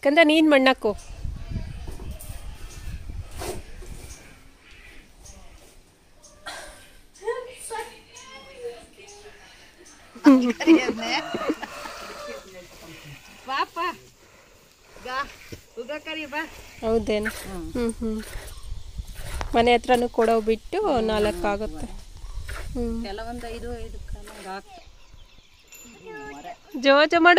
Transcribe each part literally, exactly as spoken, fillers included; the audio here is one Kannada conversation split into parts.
ಕಂದ ನೀನು ಮಣ್ಣಾಕು. ಹೌದೇನು? ಹ್ಞೂ ಹ್ಞೂ ಮನೆ ಹತ್ರನೂ ಕೊಡೋ ಬಿಟ್ಟು ನಾಲ್ಕು ಆಗುತ್ತೆ. ಹ್ಞೂ ಕೆಲವೊಂದು ಐದು ಐದು ಜೋ ಜೋ ಮಾಡು.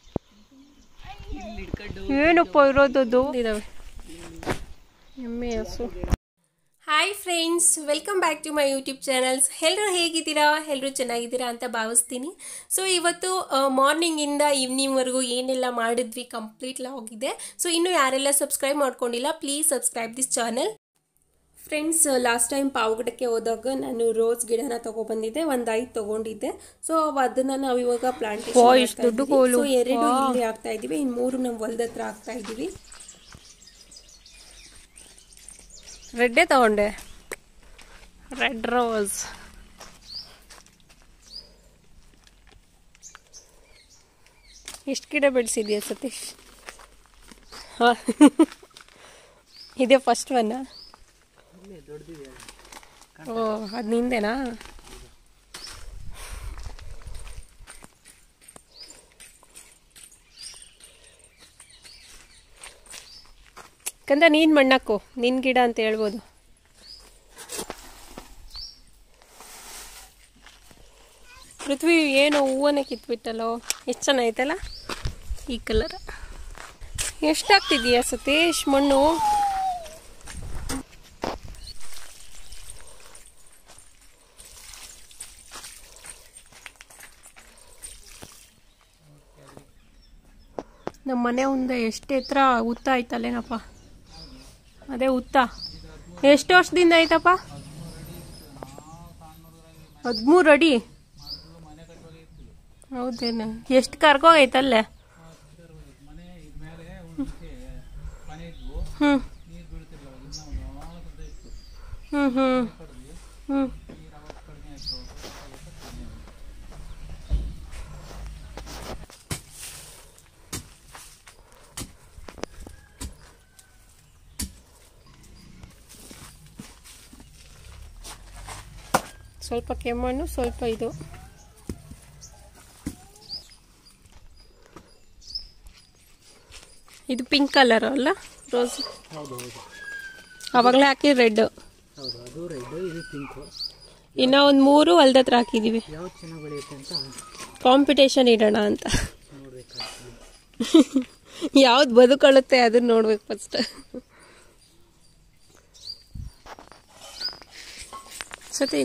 ಏನಪ್ಪ ಇರೋದದು ಇದಾವೆ ಎಮ್ಮೆ ಹಸು. Hi friends, welcome back to my YouTube channels. ಎಲ್ಲರೂ ಹೇಗಿದ್ದೀರಾ? ಎಲ್ಲರೂ ಚೆನ್ನಾಗಿದ್ದೀರಾ ಅಂತ ಭಾವಿಸ್ತೀನಿ. ಸೊ ಇವತ್ತು ಮಾರ್ನಿಂಗಿಂದ ಈವ್ನಿಂಗ್ವರೆಗೂ ಏನೆಲ್ಲ ಮಾಡಿದ್ವಿ ಕಂಪ್ಲೀಟ್ ಆಗಿದೆ. ಸೊ ಇನ್ನೂ ಯಾರೆಲ್ಲ ಸಬ್ಸ್ಕ್ರೈಬ್ ಮಾಡ್ಕೊಂಡಿಲ್ಲ, please subscribe this channel. Friends, last time ಪಾವಗಡಕ್ಕೆ ಹೋದಾಗ ನಾನು ರೋಸ್ ಗಿಡನ ತೊಗೊಬಂದಿದ್ದೆ, ಒಂದು ಐದು ತೊಗೊಂಡಿದ್ದೆ. ಸೊ ಅದನ್ನು ನಾವು ಇವಾಗ ಪ್ಲಾಂಟೇಶನ್ ಸೊ ಎರಡು ಇಲ್ಲಿ ಆಗ್ತಾ ಇದ್ದೀವಿ, ಇನ್ನು ಮೂರು ನಮ್ಮ ಹೊಲದ ಹತ್ರ ಆಗ್ತಾ ಇದ್ದೀವಿ. ರೆಡ್ಡೇ ತಗೊಂಡೆ, ರೆಡ್ ರೋಸ್. ಎಷ್ಟು ಗಿಡ ಬೆಳೆಸಿದ್ಯಾ ಸತೀಶ್? ಹಾಂ, ಇದೇ ಫಸ್ಟ್ ಒನ್. ಓ, ಅದು ನಿಂದೇನಾ? ಕಂದ ನೀನು ಮಣ್ಣಾಕು, ನಿನ್ನ ಗಿಡ ಅಂತ ಹೇಳ್ಬೋದು. ಪೃಥ್ವಿ ಏನೋ ಹೂವನ್ನೇ ಕಿತ್ಬಿಟ್ಟಲ್ಲೋ, ಎಷ್ಟು ಚೆನ್ನಾಗೈತಲ್ಲ ಈ ಕಲರ್. ಎಷ್ಟಾಗ್ತಿದೀಯಾ ಸತೀಶ್ ಮಣ್ಣು? ನಮ್ಮ ಮನೆ ಮುಂದೆ ಎಷ್ಟು ಎತ್ತರ ಉತ್ತ ಆಯ್ತಲ್ಲೇನಪ್ಪ, ಅದೇ ಉತ್ತ. ಎಷ್ಟು ವರ್ಷದಿಂದ ಆಯ್ತಪ್ಪ? ಹದಿಮೂರು ಅಡಿ. ಹೌದೇನು? ಎಷ್ಟು ಕರ್ಕೋಗೈತಲ್ಲೇ? ಹ್ಞೂ ಹ್ಞೂ ಹ್ಞೂ ಹ್ಞೂ ಸ್ವಲ್ಪ ಕೆಮ್ಮಣ್ಣು, ಸ್ವಲ್ಪ ಇದು. ಇದು ಪಿಂಕ್ ಕಲರ್ ಅಲ್ಲ ರೋಸ್? ಅವಾಗಲೇ ಹಾಕಿ ರೆಡ್. ಇನ್ನ ಒಂದು ಮೂರು ಹೊಲ್ದ ಹತ್ರ ಹಾಕಿದೀವಿ, ಕಾಂಪಿಟೇಷನ್ ಇಡೋಣ ಅಂತ. ಯಾವ್ದು ಬದುಕೊಳ್ಳುತ್ತೆ ಅದನ್ನ ನೋಡ್ಬೇಕು ಫಸ್ಟ್. ಸತಿ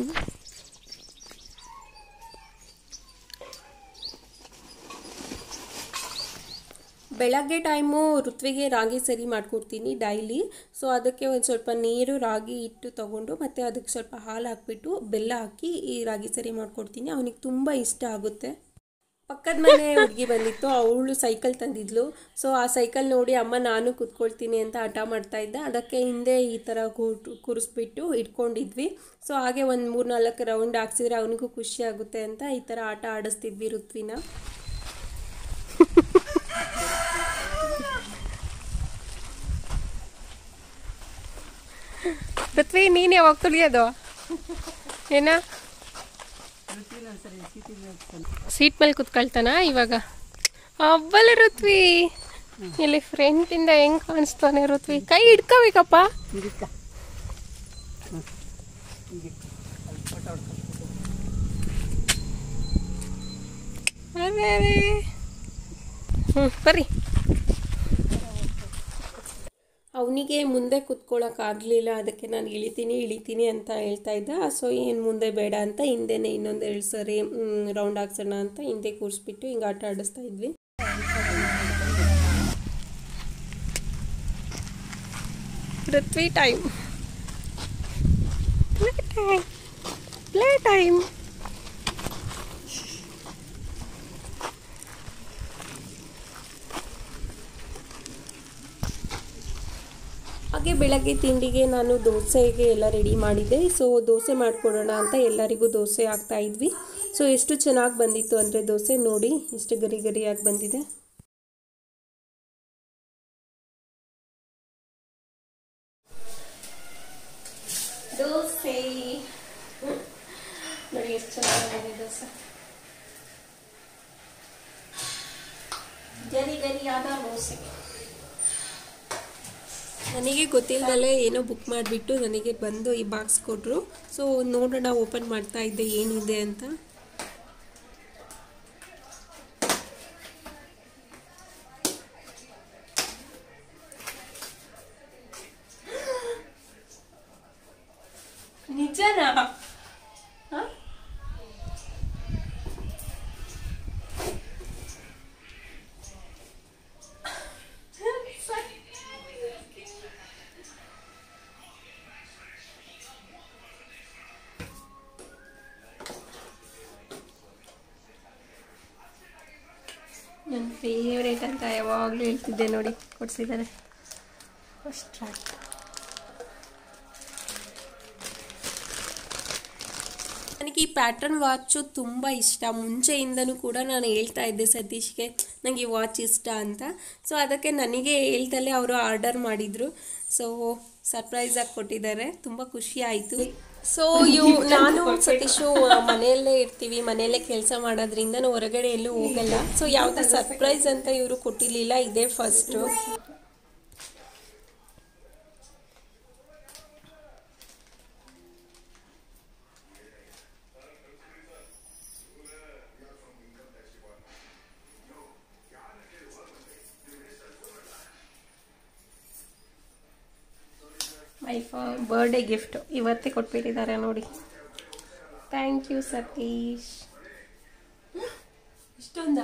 ಬೆಳಗ್ಗೆ ಟೈಮು ಋತ್ವಿಗೆ ರಾಗಿ ಸರಿ ಮಾಡಿಕೊಡ್ತೀನಿ ಡೈಲಿ. ಸೊ ಅದಕ್ಕೆ ಒಂದು ಸ್ವಲ್ಪ ನೀರು, ರಾಗಿ ಹಿಟ್ಟು ತೊಗೊಂಡು ಮತ್ತು ಅದಕ್ಕೆ ಸ್ವಲ್ಪ ಹಾಲು ಹಾಕ್ಬಿಟ್ಟು ಬೆಲ್ಲ ಹಾಕಿ ಈ ರಾಗಿ ಸರಿ ಮಾಡಿಕೊಡ್ತೀನಿ. ಅವನಿಗೆ ತುಂಬ ಇಷ್ಟ ಆಗುತ್ತೆ. ಪಕ್ಕದ ಮನೆ ಹುಡುಗಿ ಬಂದಿತ್ತು, ಅವಳು ಸೈಕಲ್ ತಂದಿದ್ಲು. ಸೊ ಆ ಸೈಕಲ್ ನೋಡಿ ಅಮ್ಮ ನಾನು ಕೂತ್ಕೊಳ್ತೀನಿ ಅಂತ ಹಠ ಮಾಡ್ತಾಯಿದ್ದೆ. ಅದಕ್ಕೆ ಹಿಂದೆ ಈ ಥರ ಕೂಟು ಕೂರಿಸ್ಬಿಟ್ಟು ಇಟ್ಕೊಂಡಿದ್ವಿ. ಸೊ ಹಾಗೆ ಒಂದು ಮೂರು ನಾಲ್ಕು ರೌಂಡ್ ಹಾಕ್ಸಿದ್ರೆ ಅವನಿಗೂ ಖುಷಿ ಆಗುತ್ತೆ ಅಂತ ಈ ಥರ ಆಟ ಆಡಿಸ್ತಿದ್ವಿ ಋತ್ವಿನ. ಪೃಥ್ವಿ ನೀನು ಯಾವಾಗ ತುಳಿಯೋದು? ಏನ ಸೀಟ್ ಮೇಲೆ ಕುತ್ಕೊಳ್ತಾನ ಇವಾಗ? ಅಬ್ಬಲ್ಲ ಋತ್ವಿ, ಇಲ್ಲಿ ಫ್ರಂಟಿಂದ ಹೆಂಗ್ ಕಾಣಿಸ್ತಾನೆ ಋತ್ವಿ. ಕೈ ಹಿಡ್ಕೋಬೇಕಪ್ಪ. ಹ್ಞೂ ಬರ್ರಿ. ಅವನಿಗೆ ಮುಂದೆ ಕುತ್ಕೊಳ್ಳೋಕ್ಕಾಗಲಿಲ್ಲ, ಅದಕ್ಕೆ ನಾನು ಇಳಿತೀನಿ ಇಳಿತೀನಿ ಅಂತ ಹೇಳ್ತಾ ಇದ್ದ. ಸೊ ಏನು ಮುಂದೆ ಬೇಡ ಅಂತ ಹಿಂದೆನೇ ಇನ್ನೊಂದು ಎರಡು ಸರಿ ರೌಂಡ್ ಹಾಕ್ಸೋಣ ಅಂತ ಹಿಂದೆ ಕೂರಿಸ್ಬಿಟ್ಟು ಹಿಂಗೆ ಆಟ ಆಡಿಸ್ತಾ ಇದ್ವಿ. Prithvi time, play time, play time. ಹಾಗೆ ಬೆಳಗ್ಗೆ ತಿಂಡಿಗೆ ನಾನು ದೋಸೆಗೆ ಎಲ್ಲ ರೆಡಿ ಮಾಡಿದ್ದೆ. ಸೊ ದೋಸೆ ಮಾಡಿಕೊಡೋಣ ಅಂತ ಎಲ್ಲರಿಗೂ ದೋಸೆ ಹಾಕ್ತಾ ಇದ್ವಿ. ಸೊ ಎಷ್ಟು ಚೆನ್ನಾಗಿ ಬಂದಿತ್ತು ಅಂದರೆ ದೋಸೆ ನೋಡಿ ಎಷ್ಟು ಗರಿ ಗರಿಯಾಗಿ ಬಂದಿದೆ. ಬಾಕ್ಸ್ ಗರಿ ಗರಿಯಾದ ದೋಸೆ. ನನಗೆ ಗೊತ್ತಿಲ್ಲದಲ್ಲೇ ಏನೋ ಬುಕ್ ಮಾಡಿಬಿಟ್ಟು ನನಗೆ ಬಂದು ಈ ಬಾಕ್ಸ್ ಕೊಟ್ಟರು. ಸೊ ನೋಡೋಣ, ಓಪನ್ ಮಾಡ್ತಾ ಇದ್ದೆ ಏನಿದೆ ಅಂತ. ನಿಜನಾ? ನನ್ನ ಫೇವ್ರೇಟ್ ಅಂತ ಯಾವಾಗಲೂ ಹೇಳ್ತಿದ್ದೆ ನೋಡಿ, ಕೊಡಿಸಿದ್ದಾರೆ ಫಸ್ಟ್ ಟ್ರ್ಯಾಕ್. ನನಗೆ ಈ ಪ್ಯಾಟರ್ನ್ ವಾಚು ತುಂಬ ಇಷ್ಟ. ಮುಂಚೆಯಿಂದನೂ ಕೂಡ ನಾನು ಹೇಳ್ತಾ ಇದ್ದೆ ಸತೀಶ್ಗೆ ನನಗೆ ಈ ವಾಚ್ ಇಷ್ಟ ಅಂತ. ಸೊ ಅದಕ್ಕೆ ನನಗೆ ಹೇಳ್ದಲ್ಲೇ ಅವರು ಆರ್ಡರ್ ಮಾಡಿದರು. ಸೊ ಸರ್ಪ್ರೈಸಾಗಿ ಕೊಟ್ಟಿದ್ದಾರೆ, ತುಂಬ ಖುಷಿ ಆಯಿತು. ಸೊ ಇವು ನಾನು ಸತೀಶು ಮನೆಯಲ್ಲೇ ಇರ್ತೀವಿ, ಮನೆಯಲ್ಲೇ ಕೆಲಸ ಮಾಡೋದ್ರಿಂದ ನಾವು ಹೊರಗಡೆ ಎಲ್ಲೂ ಹೋಗಲ್ಲ. ಸೊ ಯಾವುದೇ ಸರ್ಪ್ರೈಸ್ ಅಂತ ಇವರು ಕೊಟ್ಟಿರಲಿಲ್ಲ, ಇದೇ ಫಸ್ಟು. ಮೈ ಫ ಬರ್ಡೇ ಗಿಫ್ಟು ಇವತ್ತೇ ಕೊಟ್ಬಿಟ್ಟಿದ್ದಾರೆ ನೋಡಿ. Thank you Satish. ಇಷ್ಟೊಂದ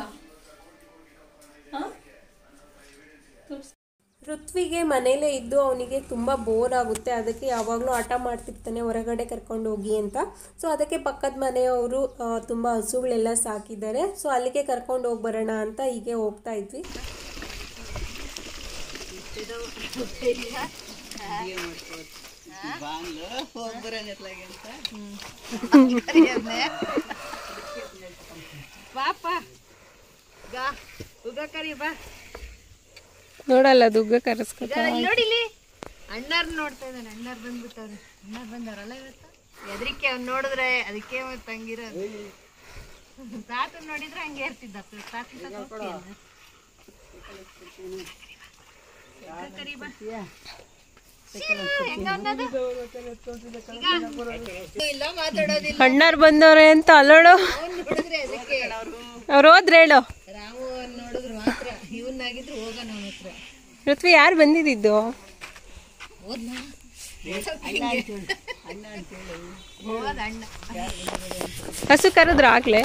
ಋತ್ವಿಗೆ ಮನೇಲೇ ಇದ್ದು ಅವನಿಗೆ ತುಂಬ ಬೋರ್ ಆಗುತ್ತೆ, ಅದಕ್ಕೆ ಯಾವಾಗಲೂ ಆಟ ಮಾಡ್ತಿರ್ತಾನೆ ಹೊರಗಡೆ ಕರ್ಕೊಂಡು ಹೋಗಿ ಅಂತ. ಸೊ ಅದಕ್ಕೆ ಪಕ್ಕದ ಮನೆಯವರು ತುಂಬ ಹಸುಗಳೆಲ್ಲ ಸಾಕಿದ್ದಾರೆ. ಸೊ ಅಲ್ಲಿಗೆ ಕರ್ಕೊಂಡು ಹೋಗಿ ಬರೋಣ ಅಂತ ಹೀಗೆ ಹೋಗ್ತಾ ಇದ್ವಿ. ನೋಡಲ್ಲ ದುಗ್ಗ ಕರೆಸ್ಕೊತ ನೋಡಿಲಿ ಅಣ್ಣಾರ್ ನೋಡ್ತಾ ಇದ್ದಾನೆ. ಅಣ್ಣಾರ್ ಬಂದ್ಬಿಟ್ಟವ್ರೆ. ಅಣ್ಣಾರ್ ಬಂದವರಲ್ಲ ಇವತ್ತು. ಎದ್ರಿಕೆ ಅವ್ನು ನೋಡಿದ್ರೆ ಅದಕ್ಕೆ ಮತ್ತೆ ಹಂಗಿರೋದು. ತಾತನ್ ನೋಡಿದ್ರೆ ಹಂಗೆ ಇರ್ತಿದ್ದ. ಅಣ್ಣಾರ್ ಬಂದವ್ರೆ ಅಂತ ಅಲ್ಲೋಡು. ಅವ್ರು ಹೋದ್ರೆ ಹೇಳು. ರಾಮು ನೋಡಿದ್ರು ಮಾತ್ರ. ಇವನ್ನಾಗಿದ್ರು ಹೋಗೋಣ ಅವನ ಹತ್ರ. ಋತ್ವಿ ಯಾರು ಬಂದಿದ್ದು? ಹಸು ಕರೆದ್ರ ಆಗ್ಲೇ?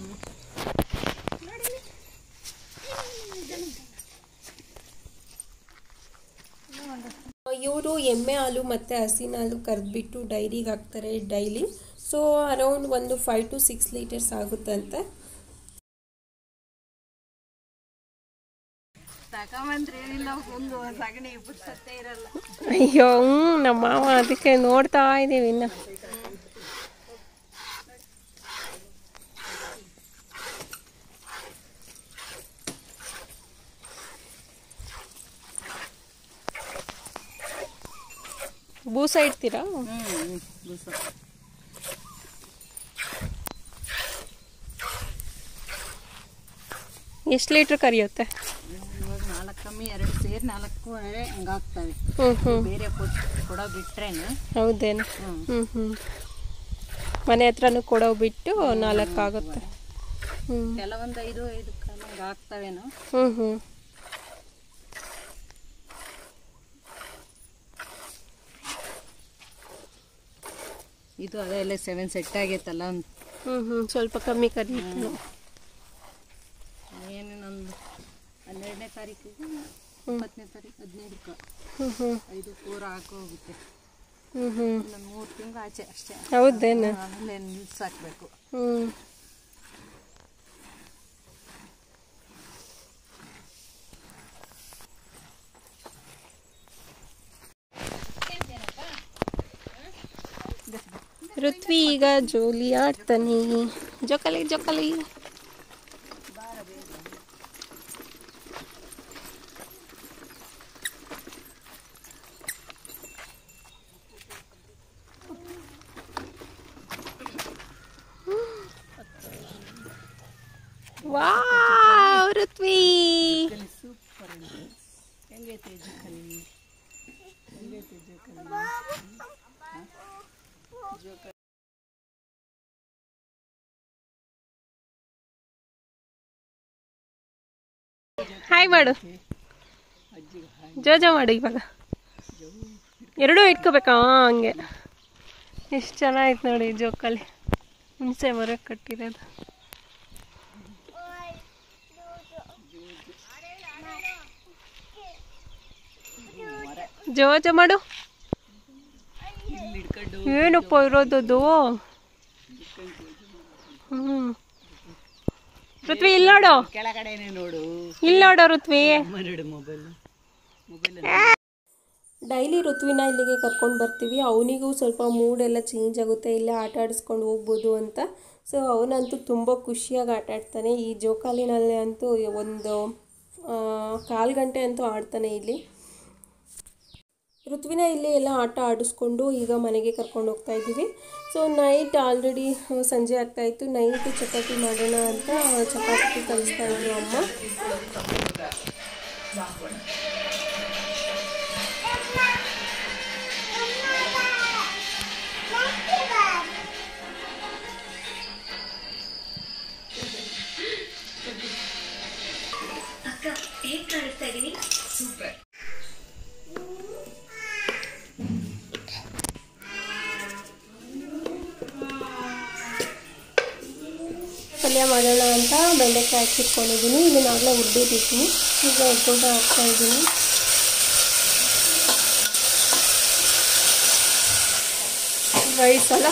ಇವರು ಎಮ್ಮೆ ಹಾಲು ಮತ್ತು ಹಸಿನ ಹಾಲು ಕರೆದ್ಬಿಟ್ಟು ಡೈರಿಗೆ ಹಾಕ್ತಾರೆ ಡೈಲಿ. ಸೊ ಅರೌಂಡ್ ಒಂದು ಫೈವ್ ಟು ಸಿಕ್ಸ್ ಲೀಟರ್ಸ್ ಆಗುತ್ತಂತೆ. ಅಯ್ಯೋ ಹ್ಞೂ ನಮ್ಮ ಮಾವ, ಅದಕ್ಕೆ ನೋಡ್ತಾ ಇದ್ದೀವಿ ಇನ್ನು. ಬೂಸ ಇಡ್ತೀರಾ? ಎಷ್ಟು ಲೀಟ್ರ್ ಕರಿಯುತ್ತೆ? ನಾಲ್ಕು ಕಮ್ಮಿ ಎರಡು ಸೇರಿ ನಾಲ್ಕು ಹಂಗೆ ಆಗ್ತವೆ. ಬೇರೆ ಕೊಡೋ ಬಿಟ್ರೇನು? ಹೌದೇನು? ಹ್ಞೂ ಹ್ಞೂ ಮನೆ ಹತ್ರನೂ ಕೊಡೋ ಬಿಟ್ಟು ನಾಲ್ಕು ಆಗುತ್ತೆ. ಹ್ಞೂ ಕೆಲವೊಂದು ಐದು ಐದು ಕಾಲ ಆಗ್ತವೇನೋ. ಹ್ಞೂ ಹ್ಞೂ ಇದು ಅದೆಲ್ಲ ಸೆವೆನ್ ಸೆಟ್ ಆಗೈತಲ್ಲ ಒಂದು. ಹ್ಞೂ ಹ್ಞೂ ಸ್ವಲ್ಪ ಕಮ್ಮಿ ಕರಿಯುತ್ತೆ. ಏನು ನಂದು ಹನ್ನೆರಡನೇ ತಾರೀಕಿಗೆ ಇಪ್ಪತ್ತನೇ ತಾರೀಕು ಹದಿನೈದಕ್ಕೆ ಹ್ಞೂ ಹ್ಞೂ ಐದು ಪೂರ ಹಾಕಿ ಹೋಗುತ್ತೆ. ಹ್ಞೂ ಹ್ಞೂ ಒಂದು ಮೂರು ತಿಂಗಳು ಆಚೆ ಅಷ್ಟೇ. ಹೌದೇನು? ಆಮೇಲೆ ನಿಲ್ಸಾಕ್ಬೇಕು. ಹ್ಞೂ ಋತ್ವಿ ಈಗ ಜೋಲಿ ಆಡ್ತಾನೆ. ಜೋಕಲಿ ಜೋಕಲಿ. ವಾವ್ ಋತ್ವಿ ಸೂಪರ್ ಹೆಂಗೈತೆ ಜೋಕಾಲಿ ಹೆಂಗೈತೆ ಜೋಕಾಲಿ ಜೋಕಾಲಿ ಹಾಯ್ ಮಾಡು ಜೋ ಜೋ ಮಾಡು ಇವಾಗ ಎರಡೂ ಇಟ್ಕೋಬೇಕಾ ಹಂಗೆ ಎಷ್ಟು ಚೆನ್ನಾಗಿತ್ತು ನೋಡಿ ಜೋಕಾಲಿ ಹುಣಸೆ ಮರ ಕಟ್ಟಿರೋದು ಜೋ ಜೋ ಮಾಡು ಏನಪ್ಪ ಇರೋದದು ಹ್ಮ್ ಋತ್ವಿ ಇಲ್ಲಿ ನೋಡು ಕೆಳಗಡೆನೆ ನೋಡು ಇಲ್ಲಿ ನೋಡು ಋತ್ವಿ ಮೊಬೈಲ್ ಮೊಬೈಲ್ ಡೈಲಿ ಋತ್ವಿನ ಇಲ್ಲಿಗೆ ಕರ್ಕೊಂಡು ಬರ್ತೀವಿ ಅವನಿಗೂ ಸ್ವಲ್ಪ ಮೂಡೆಲ್ಲ ಚೇಂಜ್ ಆಗುತ್ತೆ ಇಲ್ಲೇ ಆಟ ಆಡಿಸ್ಕೊಂಡು ಹೋಗ್ಬೋದು ಅಂತ ಸೊ ಅವನಂತೂ ತುಂಬ ಖುಷಿಯಾಗಿ ಆಟ ಆಡ್ತಾನೆ ಈ ಜೋಕಾಲಿನಲ್ಲಿ ಅಂತೂ ಒಂದು ಕಾಲು ಗಂಟೆ ಅಂತೂ ಆಡ್ತಾನೆ ಇಲ್ಲಿ ಋತ್ವಿನ ಇಲ್ಲಿ ಎಲ್ಲ ಆಟ ಆಡಿಸ್ಕೊಂಡು ಈಗ ಮನೆಗೆ ಕರ್ಕೊಂಡು ಹೋಗ್ತಾ ಇದ್ದೀವಿ ಸೊ ನೈಟ್ ಆಲ್ರೆಡಿ ಸಂಜೆ ಆಗ್ತಾಯಿತ್ತು ನೈಟ್ ಚಪಾತಿ ಮಾಡೋಣ ಅಂತ ಚಪಾತಿ ಕಲಿಸ್ತಾ ಇದ್ರು ಅಮ್ಮ ಅಕ್ಕ ಹೇಗೆ ಕಾಣಿಸ್ತಾ ಇದ್ದೀನಿ ಸೂಪರ್ ಪಲ್ಯ ಮಾಡೋಣ ಅಂತ ಬೆಂಡೆಕಾಯಿ ಹಾಕಿಟ್ಕೊಂಡಿದ್ದೀನಿ ಇದನ್ನಾಗಲೇ ಹುರಿದಿಟ್ಟಿದ್ದೀನಿ ಈಗ ಎಡ್ಕೊಂಡು ಹಾಕ್ತಾ ಇದ್ದೀನಿ ರೈಸ್ ಅಲ್ಲ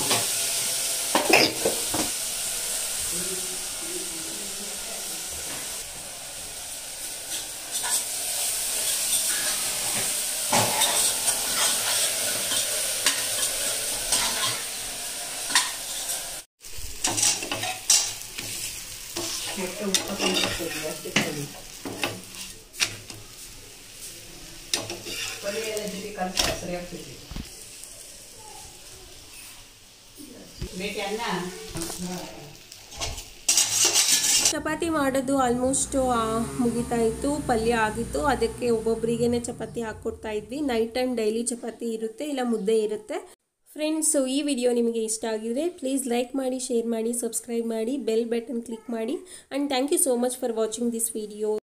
ಚಪಾತಿ ಮಾಡೋದು ಆಲ್ಮೋಸ್ಟ್ ಮುಗಿತಾ ಇತ್ತು ಪಲ್ಯ ಆಗಿತ್ತು ಅದಕ್ಕೆ ಒಬ್ಬೊಬ್ಬರಿಗೇನೆ ಚಪಾತಿ ಹಾಕ್ಕೊಡ್ತಾ ಇದ್ವಿ ನೈಟ್ ಟೈಮ್ ಡೈಲಿ ಚಪಾತಿ ಇರುತ್ತೆ ಇಲ್ಲ ಮುದ್ದೆ ಇರುತ್ತೆ ಫ್ರೆಂಡ್ಸ್ ಈ ವಿಡಿಯೋ ನಿಮಗೆ ಇಷ್ಟ ಆಗಿದ್ರೆ ಪ್ಲೀಸ್ ಲೈಕ್ ಮಾಡಿ ಶೇರ್ ಮಾಡಿ ಸಬ್ಸ್ಕ್ರೈಬ್ ಮಾಡಿ ಬೆಲ್ ಬಟನ್ ಕ್ಲಿಕ್ ಮಾಡಿ and thank you so much for watching this video